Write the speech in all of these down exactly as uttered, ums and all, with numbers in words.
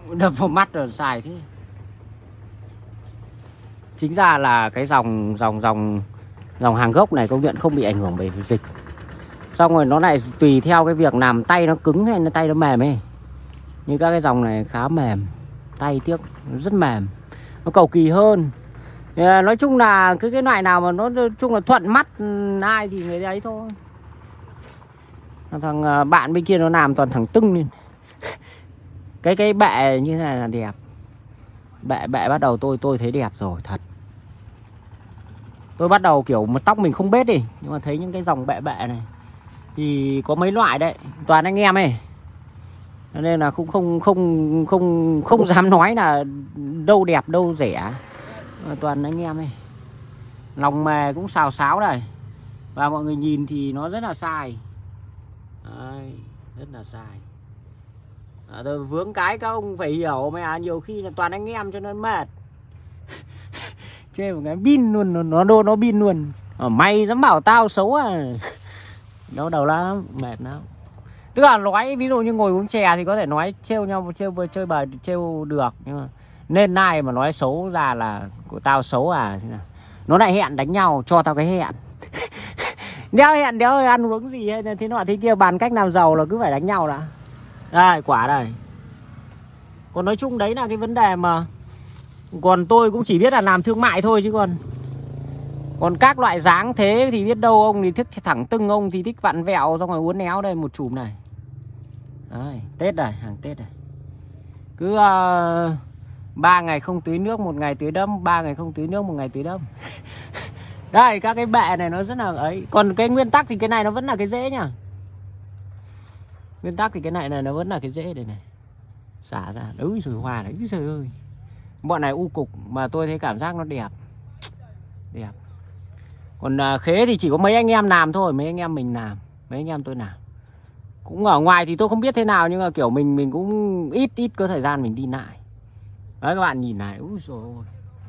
đập vào mắt rồi xài thế. Chính ra là cái dòng dòng dòng dòng hàng gốc này công nhận không bị ảnh hưởng bởi dịch. Xong rồi nó lại tùy theo cái việc làm tay nó cứng hay nó tay nó mềm ấy. Như các cái dòng này khá mềm, tay tiếc rất mềm, nó cầu kỳ hơn. Nói chung là cái cái loại nào mà nó nói chung là thuận mắt ai thì người ấy thôi. Thằng bạn bên kia nó làm toàn thẳng tưng lên. Cái cái bệ như thế này là đẹp. Bệ bệ bắt đầu tôi tôi thấy đẹp rồi thật. Tôi bắt đầu kiểu mà tóc mình không bết đi, nhưng mà thấy những cái dòng bệ bệ này thì có mấy loại đấy, toàn anh em ấy. Cho nên là cũng không không không không dám nói là đâu đẹp đâu rẻ. Toàn anh em ấy. Lòng mề cũng xào xáo đây. Và mọi người nhìn thì nó rất là sai. Đấy, rất là sai. À, tôi vướng cái các ông phải hiểu mày à, nhiều khi là toàn anh em cho nên mệt. Chê một cái pin luôn, nó nó nó pin luôn. À, mày dám bảo tao xấu à? Đau đầu lắm, mệt lắm. Tức là nói ví dụ như ngồi uống chè thì có thể nói trêu nhau, trêu chơi bời trêu được, nhưng mà nên này mà nói xấu ra là của tao xấu à, nó lại hẹn đánh nhau, cho tao cái hẹn. Đéo hẹn đéo ăn uống gì hay thế nọ thế kia, bàn cách làm giàu là cứ phải đánh nhau đã. Đây quả đây. Còn nói chung đấy là cái vấn đề mà còn tôi cũng chỉ biết là làm thương mại thôi chứ còn Còn các loại dáng thế thì biết đâu ông thì thích thẳng tưng, ông thì thích vặn vẹo xong rồi uốn éo. Đây một chùm này. Đấy, Tết này, hàng Tết này. Cứ uh, ba ngày không tưới nước, một ngày tưới đâm, ba ngày không tưới nước, một ngày tưới đâm. Đây, các cái bệ này nó rất là ấy. Còn cái nguyên tắc thì cái này nó vẫn là cái rễ nhá. Nguyên tắc thì cái này này nó vẫn là cái rễ đây này. Xả ra, úi rồi hoa đấy, úi trời ơi. Bọn này u cục mà tôi thấy cảm giác nó đẹp. Đẹp. Còn uh, khế thì chỉ có mấy anh em làm thôi, mấy anh em mình làm, mấy anh em tôi làm. Cũng ở ngoài thì tôi không biết thế nào, nhưng mà kiểu mình mình cũng ít ít có thời gian mình đi lại. Đấy các bạn nhìn này, úi dồi ôi.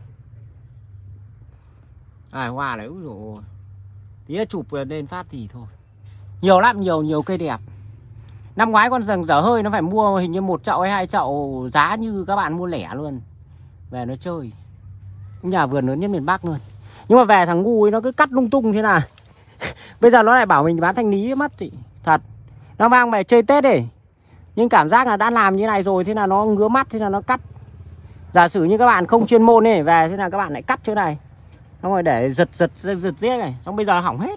À, hoa này, úi dồi ôi. Tí chụp lên phát thì thôi. Nhiều lắm, nhiều nhiều cây đẹp. Năm ngoái con rừng dở hơi nó phải mua hình như một chậu hay hai chậu, giá như các bạn mua lẻ luôn. Về nó chơi. Nhà vườn lớn nhất miền Bắc luôn. Nhưng mà về thằng ngu ấy nó cứ cắt lung tung thế nào. Bây giờ nó lại bảo mình bán thanh lý mất thì thật. Nó mang về chơi Tết đi. Nhưng cảm giác là đã làm như này rồi, thế là nó ngứa mắt, thế là nó cắt. Giả sử như các bạn không chuyên môn ấy, về thế là các bạn lại cắt chỗ này. Xong rồi để giật giật giật giật giết này. Xong bây giờ hỏng hết.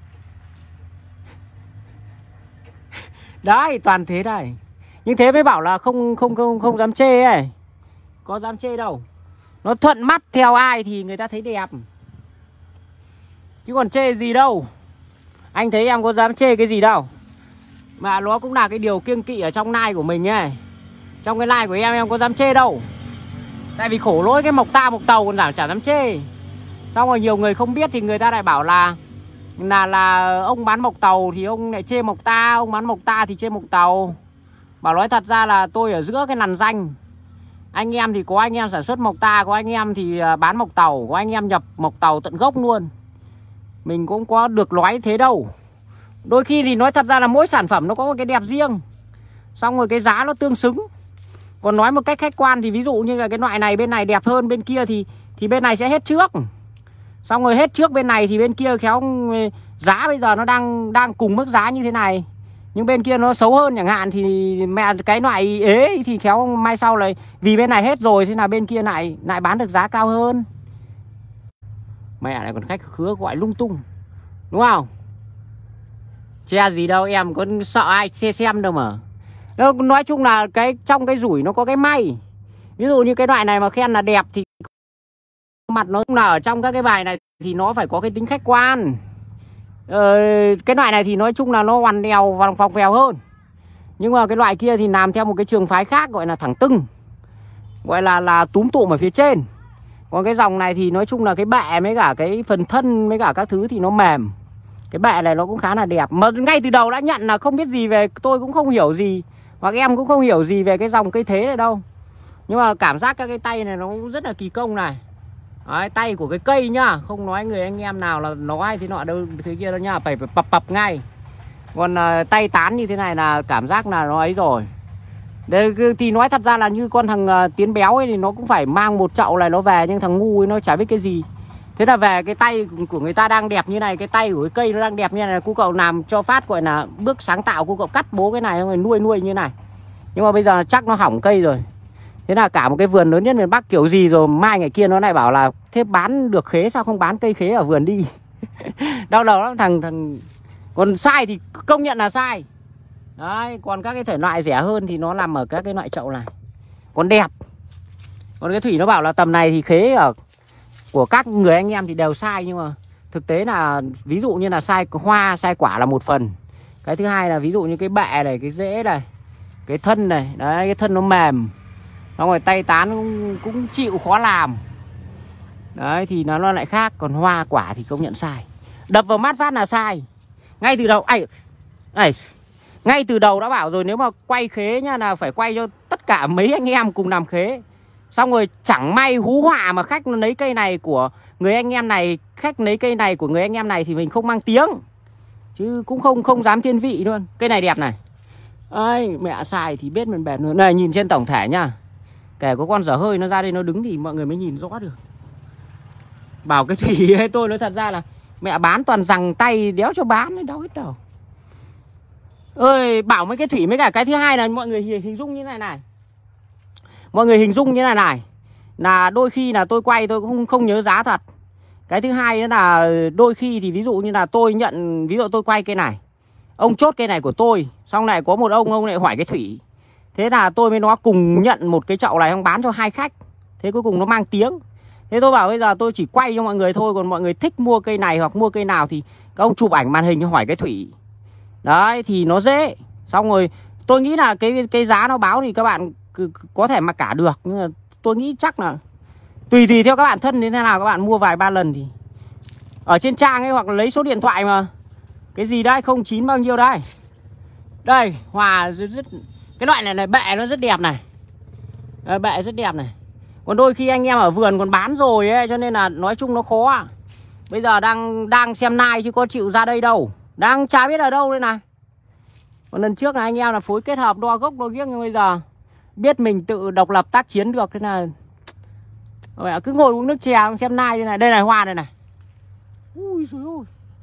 Đấy, toàn thế này. Nhưng thế mới bảo là không không không không dám chê ấy. Có dám chê đâu. Nó thuận mắt theo ai thì người ta thấy đẹp. Chứ còn chê gì đâu. Anh thấy em có dám chê cái gì đâu. Mà nó cũng là cái điều kiêng kỵ ở trong like của mình ấy. Trong cái like của em em có dám chê đâu. Tại vì khổ lỗi cái mộc ta mộc tàu còn giảm chả dám chê. Xong rồi nhiều người không biết thì người ta lại bảo là Là là ông bán mộc tàu thì ông lại chê mộc ta, ông bán mộc ta thì chê mộc tàu. Bảo nói thật ra là tôi ở giữa cái lằn ranh. Anh em thì có anh em sản xuất mộc ta, có anh em thì bán mộc tàu, có anh em nhập mộc tàu tận gốc luôn. Mình cũng có được nói thế đâu. Đôi khi thì nói thật ra là mỗi sản phẩm nó có một cái đẹp riêng. Xong rồi cái giá nó tương xứng. Còn nói một cách khách quan thì ví dụ như là cái loại này bên này đẹp hơn bên kia thì thì bên này sẽ hết trước. Xong rồi hết trước bên này thì bên kia khéo giá bây giờ nó đang đang cùng mức giá như thế này. Nhưng bên kia nó xấu hơn chẳng hạn thì mẹ cái loại ế thì khéo mai sau lại vì bên này hết rồi thế là bên kia lại lại bán được giá cao hơn. Mẹ lại còn khách khứa gọi lung tung. Đúng không? Che gì đâu, em có sợ ai che xem đâu mà. Nói chung là cái trong cái rủi nó có cái may. Ví dụ như cái loại này mà khen là đẹp thì mặt nó là ở trong các cái bài này thì nó phải có cái tính khách quan. Ờ, cái loại này thì nói chung là nó hoàn đèo và vòng vèo hơn. Nhưng mà cái loại kia thì làm theo một cái trường phái khác gọi là thẳng tưng. Gọi là là túm tụm ở phía trên. Còn cái dòng này thì nói chung là cái bệ với cả cái phần thân với cả các thứ thì nó mềm. Cái bệ này nó cũng khá là đẹp. Mà ngay từ đầu đã nhận là không biết gì về, tôi cũng không hiểu gì. Hoặc em cũng không hiểu gì về cái dòng cây thế này đâu. Nhưng mà cảm giác các cái tay này nó cũng rất là kỳ công này. Đấy, tay của cái cây nhá. Không nói người anh em nào là nói thế nọ đâu, thứ kia đâu nhá. Phải pập pập ngay. Còn uh, tay tán như thế này là cảm giác là nó ấy rồi. Đấy, thì nói thật ra là như con thằng uh, Tiến béo ấy thì nó cũng phải mang một chậu này nó về, nhưng thằng ngu ấy nó chả biết cái gì. Thế là về cái tay của người ta đang đẹp như này, cái tay của cái cây nó đang đẹp như này, cô cậu làm cho phát gọi là bước sáng tạo, cô cậu cắt bố cái này rồi nuôi nuôi như này. Nhưng mà bây giờ chắc nó hỏng cây rồi. Thế là cả một cái vườn lớn nhất miền Bắc kiểu gì rồi, mai ngày kia nó lại bảo là thế bán được khế sao không bán cây khế ở vườn đi. Đau đầu lắm thằng thằng. Còn sai thì công nhận là sai. Đấy, còn các cái thể loại rẻ hơn thì nó nằm ở các cái loại chậu này. Còn đẹp. Còn cái Thủy nó bảo là tầm này thì khế ở của các người anh em thì đều sai, nhưng mà thực tế là ví dụ như là sai hoa, sai quả là một phần. Cái thứ hai là ví dụ như cái bẹ này, cái rễ này, cái thân này, đấy, cái thân nó mềm. Xong rồi tay tán cũng, cũng chịu khó làm. Đấy thì nó, nó lại khác. Còn hoa quả thì công nhận sai. Đập vào mắt phát là sai. Ngay từ đầu ấy, ấy, ngay từ đầu đã bảo rồi, nếu mà quay khế nhá là phải quay cho tất cả mấy anh em cùng làm khế. Xong rồi chẳng may hú họa mà khách lấy cây này của người anh em này, khách lấy cây này của người anh em này thì mình không mang tiếng. Chứ cũng không không dám thiên vị luôn. Cây này đẹp này. Ấy, mẹ xài thì biết mình bẹt nữa. Này nhìn trên tổng thể nhá. Kể có con dở hơi nó ra đây nó đứng thì mọi người mới nhìn rõ được. Bảo cái Thủy ấy, tôi nói thật ra là mẹ bán toàn rằng tay đéo cho bán, đâu hết đâu. Ơi, bảo mấy cái Thủy mấy cả cái thứ hai là mọi người hình dung như này này. Mọi người hình dung như này này. Là đôi khi là tôi quay tôi cũng không, không nhớ giá thật. Cái thứ hai nữa là đôi khi thì ví dụ như là tôi nhận, ví dụ tôi quay cây này, ông chốt cây này của tôi, xong lại có một ông, ông lại hỏi cái Thủy. Thế là tôi với nó cùng nhận một cái chậu này, ông bán cho hai khách. Thế cuối cùng nó mang tiếng. Thế tôi bảo bây giờ tôi chỉ quay cho mọi người thôi. Còn mọi người thích mua cây này hoặc mua cây nào thì các ông chụp ảnh màn hình hỏi cái Thủy. Đấy thì nó dễ. Xong rồi tôi nghĩ là cái cái giá nó báo thì các bạn có thể mà cả được. Nhưng mà tôi nghĩ chắc là tùy tùy theo các bạn thân đến thế nào, các bạn mua vài ba lần thì ở trên trang ấy, hoặc là lấy số điện thoại mà. Cái gì đấy không chín bao nhiêu đây. Đây Hòa rất, rất cái loại này này bẹ nó rất đẹp này. Đấy, bẹ rất đẹp này. Còn đôi khi anh em ở vườn còn bán rồi ấy, cho nên là nói chung nó khó. Bây giờ đang đang xem nai chứ có chịu ra đây đâu. Đang chả biết ở đâu đây này. Còn lần trước là anh em là phối kết hợp đo gốc đo ghiếc, nhưng bây giờ biết mình tự độc lập tác chiến được. Thế là mẹ cứ ngồi uống nước chè xem nai đây này. Đây này hoa này này. Ui dồi ôi.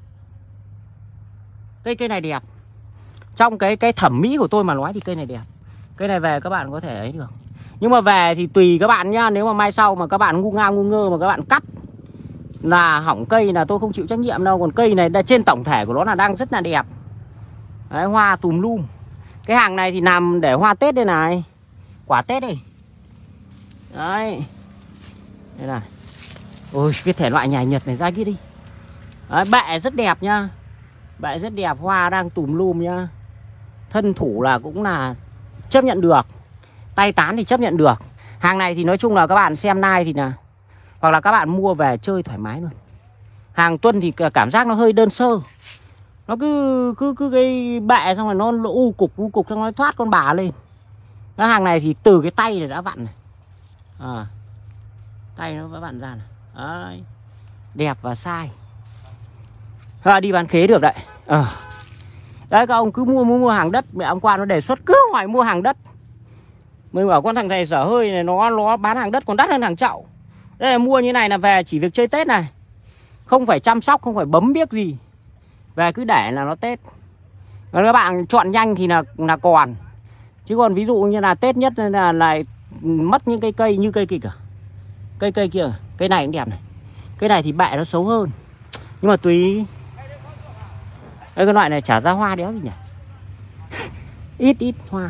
Cây cây này đẹp. Trong cái cái thẩm mỹ của tôi mà nói thì cây này đẹp. Cây này về các bạn có thể ấy được. Nhưng mà về thì tùy các bạn nhá. Nếu mà mai sau mà các bạn ngu ngao ngu ngơ mà các bạn cắt là hỏng cây là tôi không chịu trách nhiệm đâu. Còn cây này trên tổng thể của nó là đang rất là đẹp. Đấy, hoa tùm lum. Cái hàng này thì làm để hoa Tết đây này. Quả Tết đây. Đấy. Đây này. Ôi cái thể loại nhà Nhật này ra kia đi. Đấy, bẹ rất đẹp nhá. Bẹ rất đẹp, hoa đang tùm lum nhá. Thân thủ là cũng là chấp nhận được. Tay tán thì chấp nhận được. Hàng này thì nói chung là các bạn xem nai thì là, hoặc là các bạn mua về chơi thoải mái luôn. Hàng tuần thì cảm giác nó hơi đơn sơ. Nó cứ cứ cứ cái bẹ xong rồi nó u cục u cục xong nó thoát con bà lên. Cái hàng này thì từ cái tay này đã vặn này. À, tay nó đã vặn ra này. Đấy. Đẹp và sai. À, đi bán khế được đấy. À. Đấy các ông cứ mua mua mua hàng đất. Mẹ ông qua nó đề xuất cứ hỏi mua hàng đất. Mình bảo con thằng này dở hơi này, nó nó bán hàng đất còn đắt hơn hàng chậu. Đây là mua như này là về chỉ việc chơi Tết này. Không phải chăm sóc, không phải bấm biếc gì. Về cứ để là nó Tết. Còn các bạn chọn nhanh thì là là còn. Chứ còn ví dụ như là Tết nhất là lại mất những cây cây như cây kìa. Cây cây kia, cây này cũng đẹp này. Cây này thì bẹ nó xấu hơn. Nhưng mà tùy. Đây cái loại này chả ra hoa đéo gì nhỉ. Ít ít hoa.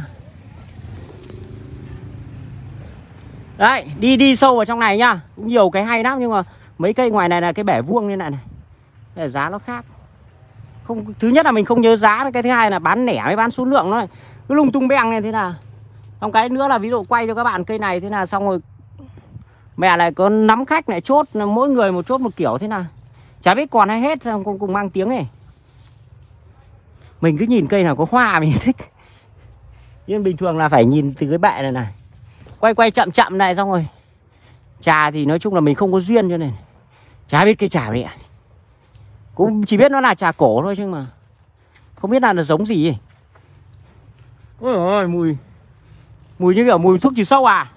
Đấy, đi đi sâu vào trong này nhá. Cũng nhiều cái hay lắm, nhưng mà mấy cây ngoài này là cái bể vuông như này này. Đây là giá nó khác. Không, thứ nhất là mình không nhớ giá, cái thứ hai là bán lẻ với bán số lượng nó cứ lung tung beng này thế nào. Xong cái nữa là ví dụ quay cho các bạn cây này thế nào, xong rồi mẹ lại có nắm khách lại chốt, mỗi người một chốt một kiểu thế nào. Chả biết còn hay hết, xong cùng, cùng mang tiếng này. Mình cứ nhìn cây nào có hoa mình thích. Nhưng bình thường là phải nhìn từ cái bẹ này này. Quay quay chậm chậm này xong rồi. Trà thì nói chung là mình không có duyên cho nên chả biết cây trà mẹ. Cũng chỉ biết nó là trà cổ thôi chứ mà không biết là nó giống gì ấy. Ôi ôi mùi. Mùi như kiểu mùi thuốc trừ sâu à?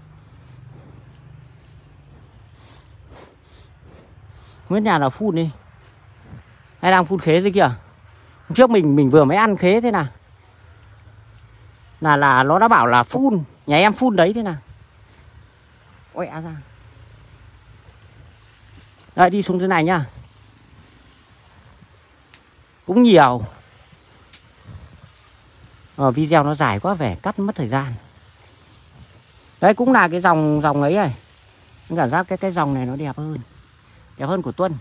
Nguyên nhà là phun đi. Hay đang phun khế dưới kìa. Hôm trước mình mình vừa mới ăn khế thế nào. Là là nó đã bảo là phun. Nhà em phun đấy thế nào. Ôi á ra. Đây đi xuống thế này nhá. Cũng nhiều. Ờ, video nó dài quá vẻ cắt mất thời gian. Đấy cũng là cái dòng dòng ấy này. Mình cảm giác cái cái dòng này nó đẹp hơn. Đẹp hơn của Tuân.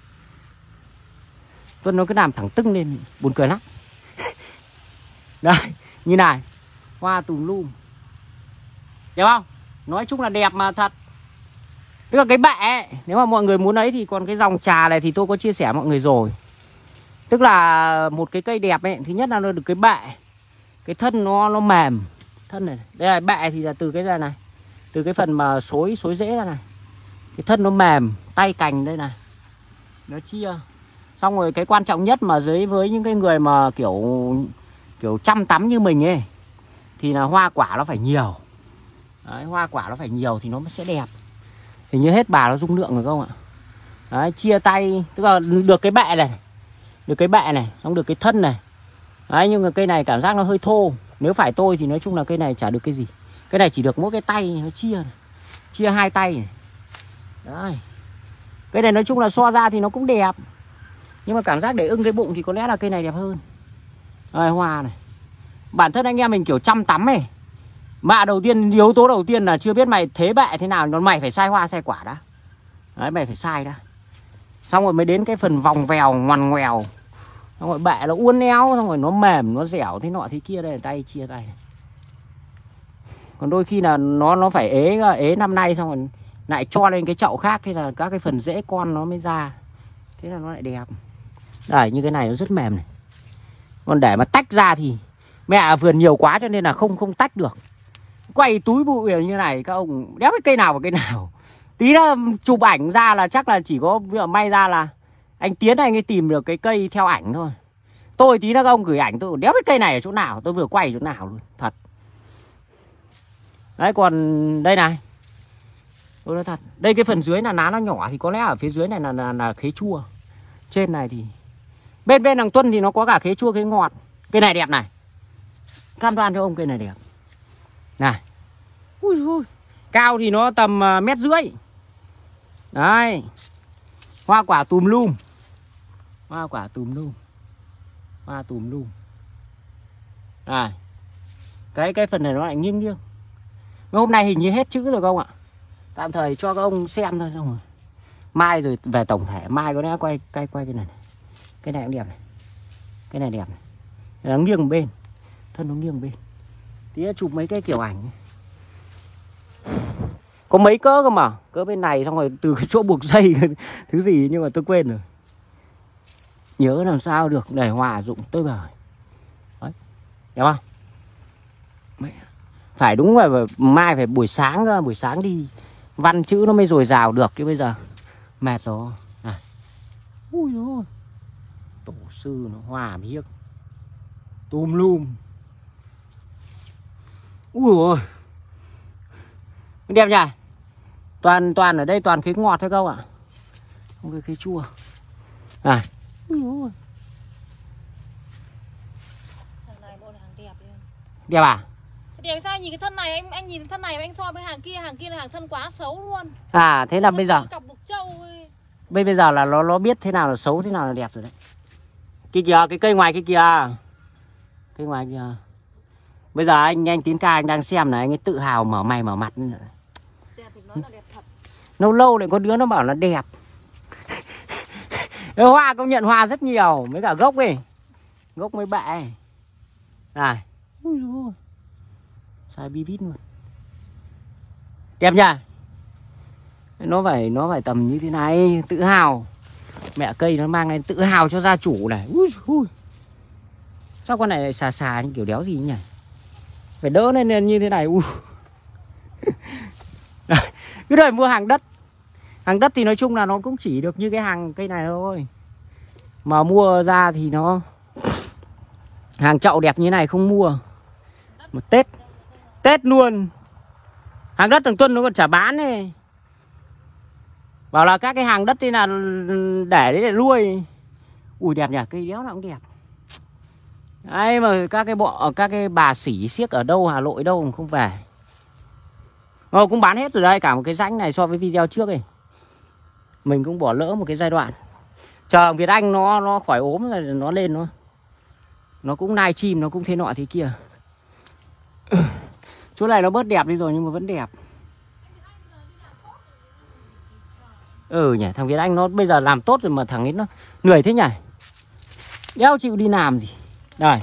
Tuân nó cứ làm thẳng tưng lên, buồn cười lắm. Đây, như này. Hoa tùm lum. Đẹp không? Nói chung là đẹp mà thật. Tức là cái bệ ấy, nếu mà mọi người muốn ấy thì còn cái dòng trà này thì tôi có chia sẻ mọi người rồi. Tức là một cái cây đẹp ấy, thứ nhất là nó được cái bệ. Cái thân nó nó mềm. Thân này, đây là bệ thì là từ cái này này. Từ cái phần mà xối xối rễ ra này. Cái thân nó mềm, tay cành đây này. Nó chia. Xong rồi cái quan trọng nhất mà dưới với những cái người mà kiểu kiểu chăm tắm như mình ấy thì là hoa quả nó phải nhiều. Đấy, hoa quả nó phải nhiều thì nó mới sẽ đẹp. Hình như hết bà nó dung lượng rồi không ạ? Đấy, chia tay, tức là được cái bệ này, được cái bệ này, xong được cái thân này. Đấy, nhưng mà cây này cảm giác nó hơi thô. Nếu phải tôi thì nói chung là cây này chả được cái gì. Cái này chỉ được mỗi cái tay nó chia này. Chia hai tay này. Đấy. Cây này nói chung là so ra thì nó cũng đẹp. Nhưng mà cảm giác để ưng cái bụng thì có lẽ là cây này đẹp hơn. Đây, hoa này. Bản thân anh em mình kiểu chăm tắm ấy. Mà đầu tiên, yếu tố đầu tiên là chưa biết mày thế bệ thế nào. Nó mày phải sai hoa sai quả đã. Đấy, mày phải sai đã. Xong rồi mới đến cái phần vòng vèo ngoằn ngoèo. Xong rồi bệ nó uốn éo. Xong rồi nó mềm, nó dẻo thế nọ thế kia. Đây là tay, chia tay. Còn đôi khi là nó nó phải ế ế năm nay. Xong rồi lại cho lên cái chậu khác. Thế là các cái phần rễ con nó mới ra. Thế là nó lại đẹp. Đây, như cái này nó rất mềm này. Còn để mà tách ra thì mẹ vườn nhiều quá cho nên là không không tách được. Quay túi bụi như này các ông đéo biết cây nào vào cây nào. Tí nữa chụp ảnh ra là chắc là chỉ có may ra là anh Tiến anh ấy tìm được cái cây theo ảnh thôi. Tôi tí nữa các ông gửi ảnh tôi đéo biết cây này ở chỗ nào. Tôi vừa quay chỗ nào luôn, thật. Đấy, còn đây này. Tôi nói thật, đây cái phần dưới là ná nó nhỏ thì có lẽ ở phía dưới này là, là, là khế chua. Trên này thì bên bên thằng Tuân thì nó có cả khế chua khế ngọt. Cây này đẹp này. Cam đoan cho ông cây này đẹp. Này. Ui ui. Cao thì nó tầm uh, mét rưỡi. Đấy. Hoa quả tùm lum. Hoa quả tùm lum. Hoa tùm lum. Này. Cái cái phần này nó lại nghiêng nghiêng. Nhưng hôm nay hình như hết chữ rồi không ạ? Tạm thời cho các ông xem thôi xong rồi. Mai rồi về tổng thể, mai có lẽ quay quay quay cái này, này. Cái này cũng đẹp này. Cái này đẹp này. Nó nghiêng một bên. Thân nó nghiêng một bên. Tí chụp mấy cái kiểu ảnh. Có mấy cỡ cơ mà. Cỡ bên này xong rồi từ cái chỗ buộc dây thứ gì nhưng mà tôi quên rồi. Nhớ làm sao được để hòa dụng tới bời. Đấy. Đẹp không? Phải đúng rồi, mai phải buổi sáng ra, buổi sáng đi văn chữ nó mới dồi dào được chứ bây giờ mệt rồi. À. Ui dồi. Tổ sư nó hòa miếc. Tùm lum. Ui ôi. Đẹp nhỉ? Toàn toàn ở đây toàn khế ngọt thôi không ạ? Không cái khế chua. À. Ui ôi. Đẹp à? Đẹp sao nhìn cái thân này anh anh nhìn thân này anh so với hàng kia, hàng kia là hàng thân quá xấu luôn. À thế là bây giờ cặp bục trâu ấy. Bây bây giờ là nó nó biết thế nào là xấu thế nào là đẹp rồi đấy. Kia kìa, cái cây ngoài kia kìa. Cây ngoài kìa. Bây giờ anh anh Tiến Ca anh đang xem này, anh ấy tự hào mở mày mở mặt. Đẹp thì nói là đẹp thật. Lâu lâu lại có đứa nó bảo là đẹp. Hoa công nhận hoa rất nhiều, mấy cả gốc ấy. Gốc mấy bẹ. Này. Ui dồi. Sai bi bít luôn. Đẹp nhỉ? Nó phải nó phải tầm như thế này, tự hào. Mẹ cây nó mang lên tự hào cho gia chủ này. Ui ui. Sao con này lại xà xà như kiểu đéo gì nhỉ? Phải đỡ lên như thế này. Ui. Cứ đợi mua hàng đất. Hàng đất thì nói chung là nó cũng chỉ được như cái hàng cây này thôi. Mà mua ra thì nó hàng chậu đẹp như này không mua. Một Tết. Tết luôn. Hàng đất thằng Tuân nó còn chả bán này. Bảo là các cái hàng đất đây là để đấy để nuôi. Ui đẹp nhỉ, cây đéo nào cũng đẹp. Đấy mà các cái bộ các cái bà xỉ xiếc ở đâu Hà Nội đâu không về. Ờ, cũng bán hết rồi đây, cả một cái rãnh này so với video trước này. Mình cũng bỏ lỡ một cái giai đoạn. Chờ Việt Anh nó nó khỏi ốm rồi nó lên nó. Nó cũng nai chim, nó cũng thế nọ thế kia. Chỗ này nó bớt đẹp đi rồi nhưng mà vẫn đẹp. Ừ nhỉ, thằng Việt Anh nó bây giờ làm tốt rồi mà thằng ấy nó lười thế nhỉ. Đéo chịu đi làm gì. Đây.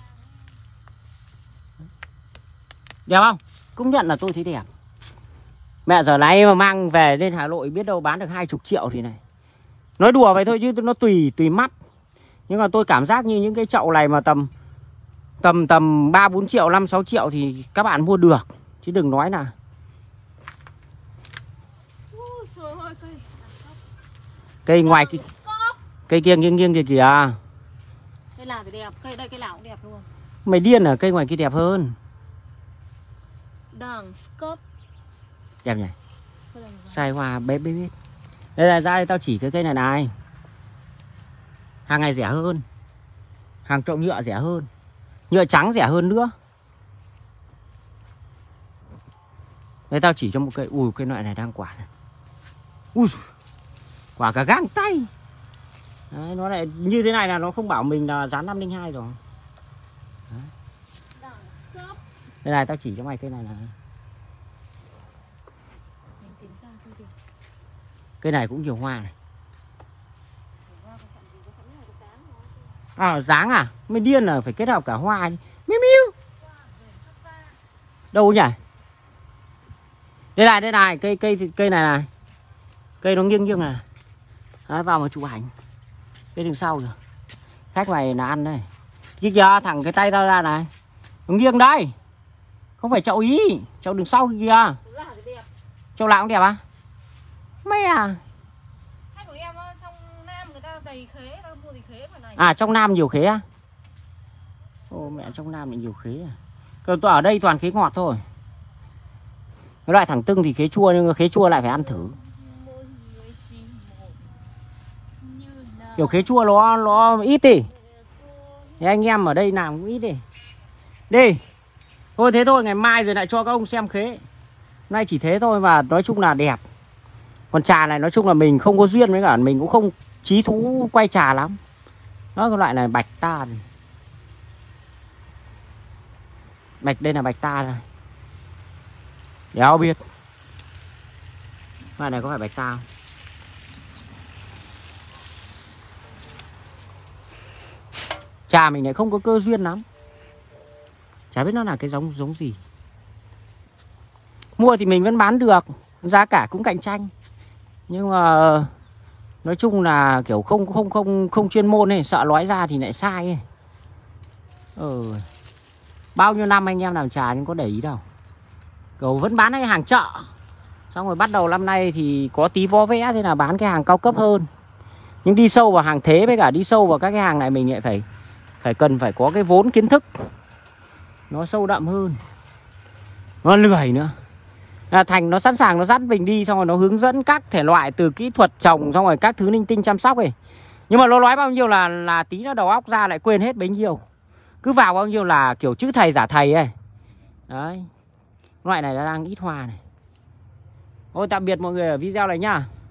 Đẹp không? Cũng nhận là tôi thấy đẹp. Mẹ giờ này mà mang về lên Hà Nội biết đâu bán được hai chục triệu thì này. Nói đùa vậy thôi chứ nó tùy tùy mắt. Nhưng mà tôi cảm giác như những cái chậu này mà tầm Tầm tầm ba bốn triệu, năm sáu triệu thì các bạn mua được. Chứ đừng nói là cây ngoài cái cây kia nghiêng nghiêng kìa kìa. Cây nào thì đẹp, cây đây cây nào cũng đẹp luôn. Mày điên à, cây ngoài kia đẹp hơn. Đằng scope. Đẹp nhỉ. Sai hoa bếp bếp bếp. Đây là ra đây tao chỉ cái cây này này. Hàng này rẻ hơn. Hàng trộn nhựa rẻ hơn. Nhựa trắng rẻ hơn nữa. Đây tao chỉ cho một cây. Ui cây loại này đang quả này. Ui quả cả gang tay. Đấy, nó lại như thế này là nó không bảo mình là dán năm linh hai rồi. Đấy. Đây này tao chỉ cho mày cây này này. Cây này cũng nhiều hoa này. À dáng à? Mày điên là phải kết hợp cả hoa. Miu miu. Đâu nhỉ? Đây này, đây này, cây cây cây này này. Cây nó nghiêng nghiêng này. Đấy, vào mà chụp ảnh. Cây đằng sau kìa. Khách này là ăn đây. Kia kìa, thẳng cái tay tao ra này. Nó nghiêng đây. Không phải chậu ý, chậu đằng sau kìa. Chậu nào cũng đẹp à? Mày à? Khách của em trong Nam người ta đầy khế, ta mua thì khế ngoài này. À trong Nam nhiều khế á? Ô mẹ trong Nam thì nhiều khế à? Còn tôi ở đây toàn khế ngọt thôi. Cái loại thẳng tưng thì khế chua nhưng khế chua lại phải ăn thử. Kiểu khế chua nó nó ít đi. Thì anh em ở đây làm cũng ít đi. Đi. Thôi thế thôi, ngày mai rồi lại cho các ông xem khế. Hôm nay chỉ thế thôi và nói chung là đẹp. Còn trà này nói chung là mình không có duyên với cả mình cũng không chí thú quay trà lắm. Đó cái loại này bạch ta này. Bạch đây là bạch ta này. Đéo biết. Loại này có phải bạch ta không? Trà mình lại không có cơ duyên lắm. Chả biết nó là cái giống giống gì. Mua thì mình vẫn bán được, giá cả cũng cạnh tranh. Nhưng mà nói chung là kiểu không không không không chuyên môn ấy, sợ nói ra thì lại sai ấy. Ừ. Bao nhiêu năm anh em làm trà nhưng có để ý đâu. Kiểu vẫn bán cái hàng chợ. Xong rồi bắt đầu năm nay thì có tí vo vẽ thế là bán cái hàng cao cấp hơn. Nhưng đi sâu vào hàng thế với cả đi sâu vào các cái hàng này mình lại phải phải cần phải có cái vốn kiến thức nó sâu đậm hơn. Nó lười nữa. À, Thành nó sẵn sàng nó dắt mình đi xong rồi nó hướng dẫn các thể loại từ kỹ thuật trồng xong rồi các thứ linh tinh chăm sóc ấy. Nhưng mà nó nói bao nhiêu là là tí nó đầu óc ra lại quên hết bấy nhiêu. Cứ vào bao nhiêu là kiểu chữ thầy giả thầy ấy. Đấy. Loại này là đang ít hoa này. Ôi tạm biệt mọi người ở video này nhá.